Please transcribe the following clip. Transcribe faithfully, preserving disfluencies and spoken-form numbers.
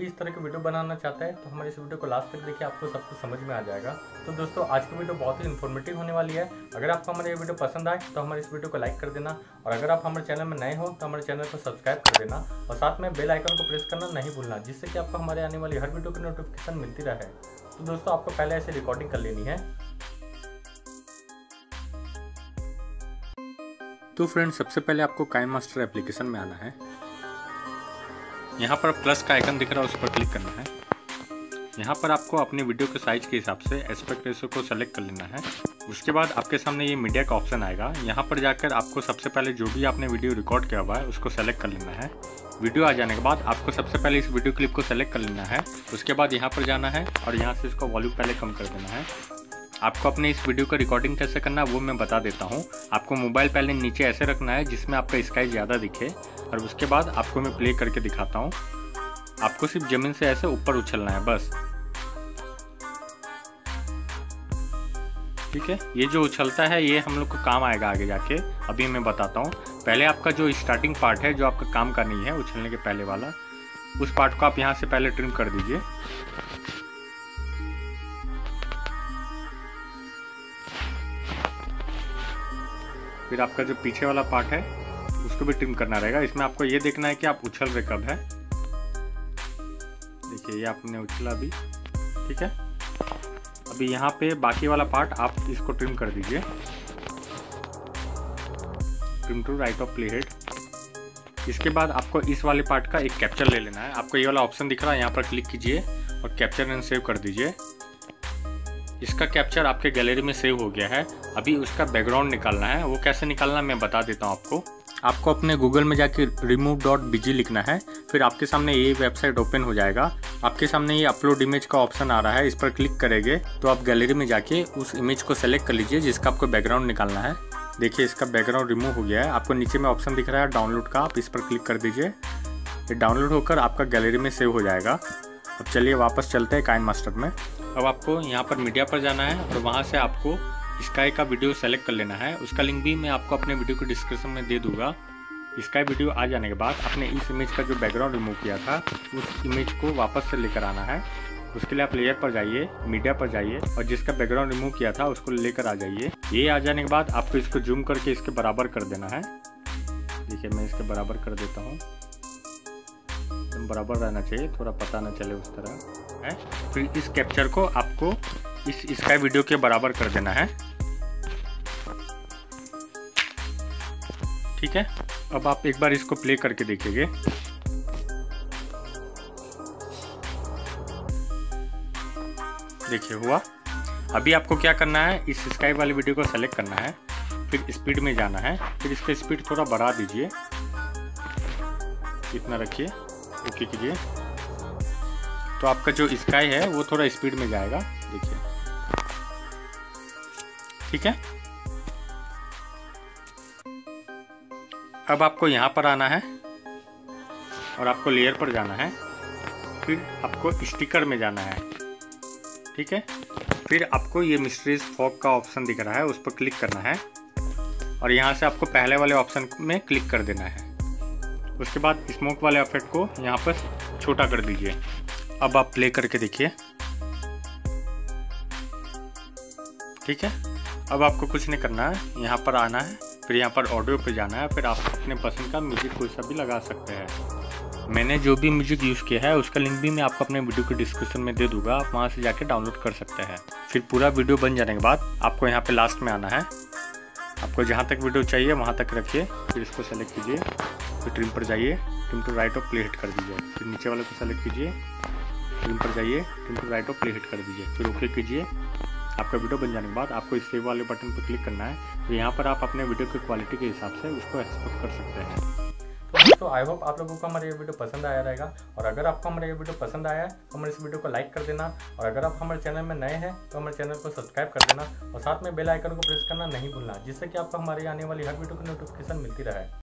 भी इस तरह की वीडियो बनाना चाहता है तो हमारे इस वीडियो को लास्ट तक देखिए, आपको सब कुछ समझ में आ जाएगा। तो दोस्तों आज की वीडियो बहुत ही इन्फॉर्मेटिव होने वाली है। अगर आपको हमारी ये वीडियो पसंद आए तो हमारे इस वीडियो को लाइक कर देना, और अगर आप हमारे चैनल में नए हो तो हमारे चैनल को सब्सक्राइब कर देना और साथ में बेल आइकन को प्रेस करना नहीं भूलना, जिससे कि आपको हमारे आने वाली हर वीडियो की नोटिफिकेशन मिलती रहे। तो दोस्तों आपको पहले ऐसे रिकॉर्डिंग कर लेनी है। तो फ्रेंड्स सबसे पहले आपको काइनमास्टर एप्लीकेशन में आना है। यहाँ पर प्लस का आइकन दिख रहा है, उस पर क्लिक करना है। यहाँ पर आपको अपनी वीडियो के साइज के हिसाब से एस्पेक्ट रेशियो को सेलेक्ट कर लेना है। उसके बाद आपके सामने ये मीडिया का ऑप्शन आएगा। यहाँ पर जाकर आपको सबसे पहले जो भी आपने वीडियो रिकॉर्ड किया हुआ है उसको सेलेक्ट कर लेना है। वीडियो आ जाने के बाद आपको सबसे पहले इस वीडियो क्लिप को सेलेक्ट कर लेना है। उसके बाद यहाँ पर जाना है और यहाँ से इसको वॉल्यूम पहले कम कर देना है। आपको अपने इस वीडियो का रिकॉर्डिंग कैसे करना है वो मैं बता देता हूँ। आपको मोबाइल पहले नीचे ऐसे रखना है जिसमें आपका स्काई ज़्यादा दिखे, और उसके बाद आपको मैं प्ले करके दिखाता हूँ। आपको सिर्फ ज़मीन से ऐसे ऊपर उछलना है बस, ठीक है। ये जो उछलता है ये हम लोग को काम आएगा आगे जाके, अभी मैं बताता हूँ। पहले आपका जो स्टार्टिंग पार्ट है जो आपका काम का नहीं है उछलने के पहले वाला, उस पार्ट को आप यहाँ से पहले ट्रिम कर दीजिए। फिर आपका जो पीछे वाला पार्ट है उसको भी ट्रिम करना रहेगा। इसमें आपको ये देखना है कि आप उछल रहे कब है। देखिए ये आपने उछला भी, ठीक है। अभी यहाँ पे बाकी वाला पार्ट आप इसको ट्रिम कर दीजिए। Trim to right of play head. इसके बाद आपको इस वाले पार्ट का एक कैप्चर ले लेना है। आपको ये वाला ऑप्शन दिख रहा है, यहाँ पर क्लिक कीजिए और कैप्चर एंड सेव कर दीजिए। इसका कैप्चर आपके गैलरी में सेव हो गया है। अभी उसका बैकग्राउंड निकालना है। वो कैसे निकालना मैं बता देता हूँ आपको। आपको अपने गूगल में जाके रिमूव डॉट बीजी लिखना है। फिर आपके सामने ये वेबसाइट ओपन हो जाएगा। आपके सामने ये अपलोड इमेज का ऑप्शन आ रहा है, इस पर क्लिक करेंगे तो आप गैलरी में जाके उस इमेज को सेलेक्ट कर लीजिए जिसका आपको बैकग्राउंड निकालना है। देखिए इसका बैकग्राउंड रिमूव हो गया है। आपको नीचे में ऑप्शन दिख रहा है डाउनलोड का, आप इस पर क्लिक कर दीजिए। ये डाउनलोड होकर आपका गैलरी में सेव हो जाएगा। अब चलिए वापस चलते हैं काइनमास्टर में। अब आपको यहाँ पर मीडिया पर जाना है और वहाँ से आपको स्काई का वीडियो सेलेक्ट कर लेना है। उसका लिंक भी मैं आपको अपने वीडियो के डिस्क्रिप्शन में दे दूंगा। स्काई वीडियो आ जाने के बाद आपने इस इमेज का जो बैकग्राउंड रिमूव किया था उस इमेज को वापस से लेकर आना है। उसके लिए आप लेयर पर जाइए, मीडिया पर जाइए और जिसका बैकग्राउंड रिमूव किया था उसको लेकर आ जाइए। ये आ जाने के बाद आपको इसको जूम करके इसके बराबर कर देना है। देखिए मैं इसके बराबर कर देता हूँ, बराबर रहना चाहिए, थोड़ा पता ना चले उस तरह है। फिर इस कैप्चर को आपको इस स्काई वीडियो के बराबर कर देना है, ठीक है। अब आप एक बार इसको प्ले करके देखिएगा। देखिए हुआ। अभी आपको क्या करना है, इस स्काई वाली वीडियो को सेलेक्ट करना है, फिर स्पीड में जाना है, फिर इसका स्पीड थोड़ा बढ़ा दीजिए, इतना रखिए, ओके कीजिए। तो आपका जो स्काई है वो थोड़ा स्पीड में जाएगा, देखिए, ठीक है। अब आपको यहाँ पर आना है और आपको लेयर पर जाना है, फिर आपको स्टिकर में जाना है, ठीक है। फिर आपको ये मिस्ट्रीज फॉग का ऑप्शन दिख रहा है, उस पर क्लिक करना है और यहाँ से आपको पहले वाले ऑप्शन में क्लिक कर देना है। उसके बाद स्मोक वाले इफेक्ट को यहाँ पर छोटा कर दीजिए। अब आप प्ले करके देखिए, ठीक है। अब आपको कुछ नहीं करना है, यहाँ पर आना है, फिर यहाँ पर ऑडियो पे जाना है, फिर आप अपने पसंद का म्यूजिक कोई सा भी लगा सकते हैं। मैंने जो भी म्यूजिक यूज़ किया है उसका लिंक भी मैं आपको अपने वीडियो के डिस्क्रिप्शन में दे दूंगा, आप वहाँ से जाके डाउनलोड कर सकते हैं। फिर पूरा वीडियो बन जाने के बाद आपको यहाँ पे लास्ट में आना है। आपको जहाँ तक वीडियो चाहिए वहाँ तक रखिए, फिर इसको सेलेक्ट कीजिए, फिर ट्रिम पर जाइए, trim to right of play hit कर दीजिए, फिर नीचे वाले को सेलेक्ट कीजिए, ट्रिम पर जाइए, trim to right of play hit कर दीजिए, फिर ओके कीजिए। आपका वीडियो बन जाने के बाद आपको इस सेव वाले बटन पर क्लिक करना है। तो यहाँ पर आप अपने वीडियो की क्वालिटी के हिसाब से उसको एक्सपोर्ट कर सकते हैं। तो दोस्तों आई होप आप लोगों को हमारा ये वीडियो पसंद आया रहेगा, और अगर आपको हमारा ये वीडियो पसंद आया है तो हमारे इस वीडियो को लाइक कर देना, और अगर आप हमारे चैनल में नए हैं तो हमारे चैनल को सब्सक्राइब कर देना और साथ में बेल आइकन को प्रेस करना नहीं भूलना, जिससे कि आपको हमारी आने वाली हर वीडियो की नोटिफिकेशन मिलती रहे।